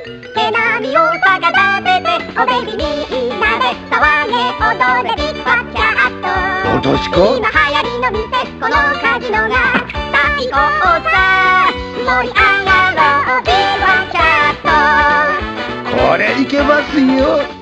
毛並みを逆立てておべびみんなで騒げ踊れビッグバッキャット。 私か？ 今流行りの店このカジノが最高さ。盛り上がろうビッグバッキャット。 これいけますよ。